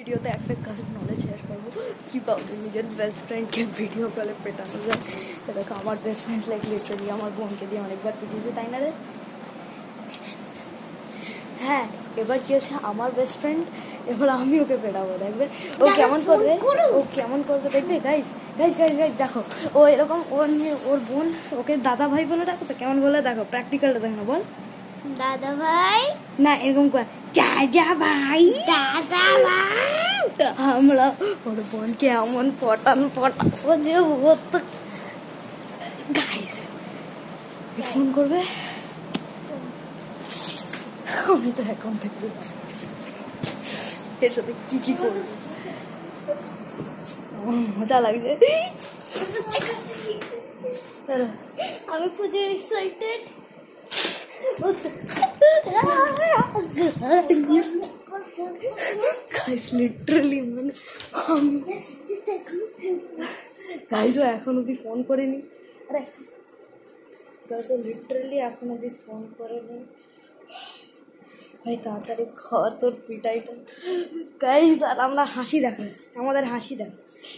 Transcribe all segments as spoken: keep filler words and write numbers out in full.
ভিডিওতে একটা কাজের নলেজ শেয়ার করবো কীভাবে নিজের বেস্ট ফ্রেন্ডকে ভিডিও কলে পেটানো যায়। তো দেখো আমার বেস্ট ফ্রেন্ড লাইক লিটারালি আমার বোনকে দিয়ে অনেকবার পিটিয়েছে, তাই না রে? হ্যাঁ, এবার কি হচ্ছে, আমার বেস্ট ফ্রেন্ড এবার আমি ওকে পেটাবো, দেখবে ও কেমন করবে, ও কেমন করবে দেখবে। গাইস গাইস গাইস গাইস দেখো, ও এরকম ওর ওর বোন ওকে দাদা ভাই বলে ডাকো, তো কেমন বলে দেখো, প্র্যাকটিক্যালটা দেখো না, বল দাদা ভাই না, এরকম করে দাদা ভাই দাদা ভাই। আমরা ওর বোনকে এমন পটান পটাবো যে ও তো গাইস ফোন করবে, আমি তো এখন থেকে এর সাথে কি কি করবো, মজা লাগছে। আমি প্রচুর এক্সাইটেড। গাইস লিটারালি মানে গাইস ও এখন অব্দি ফোন করেনি, আরে গাইস ও লিটারালি এখন অব্দি ফোন করেনি। ভাই তাড়াতাড়ি খর তোর পিটাইটা। গাইস আর আমরা হাসি দেখো, আমাদের হাসি দেখো।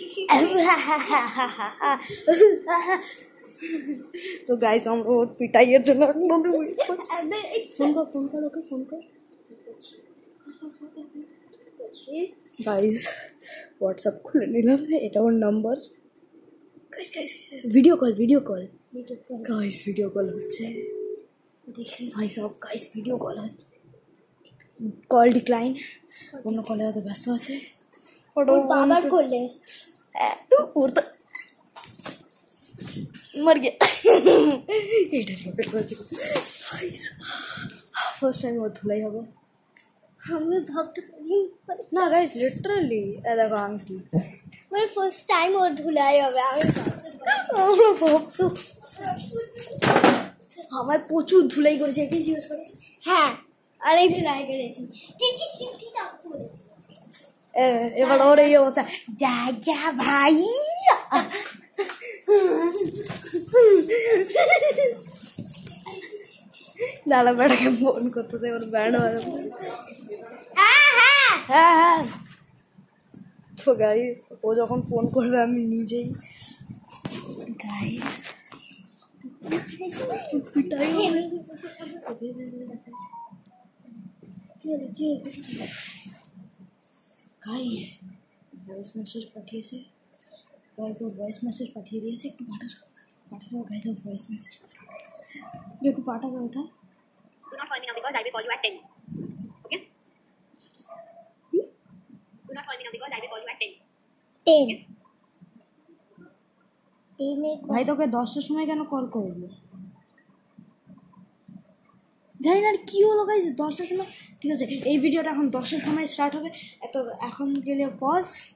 তো গাইস আমরা ওর পিটাইয়ের জন্য ফোন কর ফোন কর ওকে ফোন কর। গাইস হোয়াটসঅ্যাপ খুলে নিলাম, এটা ওর number. Guys guys video call video call guys video call হচ্ছে, দেখি ভাই সব গাইস ভিডিও কল হচ্ছে। কল ডিক্লাইন, অন্য কলে হয়তো ব্যস্ত আছে। ওর বাবার করলে ওর তো मर गया। ফার্স্ট টাইম ওর ধুলাই হবে, আমি ভাবতে পারি না গাইস লিটারালি দেখো আংটি মানে ফার্স্ট টাইম ওর ধুলাই হবে। আমি আমরা ভাবতো আমার প্রচুর ধুলাই করেছে, কি জিজ্ঞেস করে। হ্যাঁ অনেক ধুলাই করেছি, কি কি স্মৃতিটা করেছি। এবার ওর এই অবস্থা, দাদা ভাই দাদা বেটাকে ফোন করতে দেয়, ওর ব্যান্ড বাজাতে। হ্যাঁ হ্যাঁ হ্যাঁ হ্যাঁ তো গাইস ও যখন ফোন করবে আমি নিজেই গাইস পিটাই গাইস ভয়েস মেসেজ পাঠিয়েছে, গাইস ও ভয়েস মেসেজ পাঠিয়ে দিয়েছে, একটু পাঠাও পাঠাও গাইস ও ভয়েস মেসেজ একটু পাঠাও ওটা। Do not call me now because I will call you at ten. Okay? কি? Do not call me now because I will call you at ten. Ten টেনে ভাই তোকে দশটার সময় কেন কল করবো, জানি না কি হলো গাইস দশটার সময়। ঠিক আছে এই ভিডিওটা এখন দশটার সময় স্টার্ট হবে, এত এখন গেলে পজ